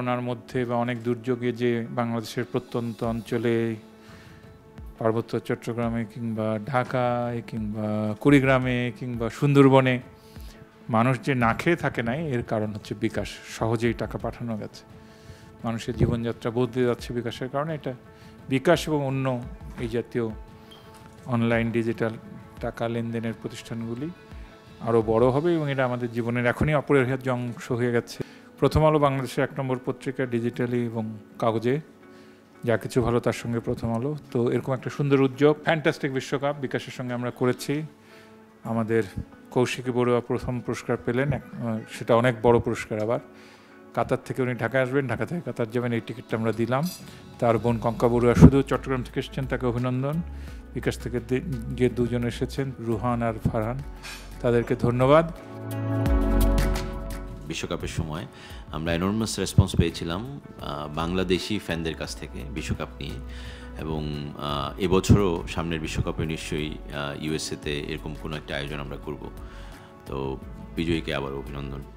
করোনার মধ্যে বা অনেক দুর্যোগে যে বাংলাদেশের প্রত্যন্ত অঞ্চলে, পার্বত্য চট্টগ্রামে কিংবা ঢাকায় কিংবা কুড়িগ্রামে কিংবা সুন্দরবনে মানুষ যে না খেয়ে থাকে নাই, এর কারণ হচ্ছে বিকাশ। সহজেই টাকা পাঠানো গেছে, মানুষের জীবনযাত্রা বদলে যাচ্ছে বিকাশের কারণে। এটা বিকাশ এবং অন্য এই জাতীয় অনলাইন ডিজিটাল টাকা লেনদেনের প্রতিষ্ঠানগুলি আরও বড় হবে এবং এটা আমাদের জীবনের এখনই অপরিহার্য অংশ হয়ে গেছে। প্রথম আলো বাংলাদেশের 1 নম্বর পত্রিকা, ডিজিটালি এবং কাগজে, যা কিছু ভালো তার সঙ্গে প্রথম আলো। তো এরকম একটা সুন্দর উদ্যোগ, ফ্যান্টাস্টিক বিশ্বকাপ বিকাশের সঙ্গে আমরা করেছি। আমাদের কৌশিকী বড়ুয়া প্রথম পুরস্কার পেলেন, সেটা অনেক বড় পুরস্কার। আবার কাতার থেকে উনি ঢাকায় আসবেন, ঢাকা থেকে কাতার যাবেন, এই টিকিটটা আমরা দিলাম। তার বোন কঙ্কা বড়ুয়া শুধু চট্টগ্রাম থেকে এসেছেন, তাকে অভিনন্দন। বিকাশ থেকে যে দুজন এসেছেন, রুহান আর ফারহান, তাদেরকে ধন্যবাদ। বিশ্বকাপের সময় আমরা এনর্মাস রেসপন্স পেয়েছিলাম বাংলাদেশি ফ্যানদের কাছ থেকে বিশ্বকাপ নিয়ে, এবং এবছরও সামনের বিশ্বকাপে নিশ্চয়ই ইউএসএতে এরকম কোনো একটা আয়োজন আমরা করব। তো বিজয়ীকে আবার অভিনন্দন।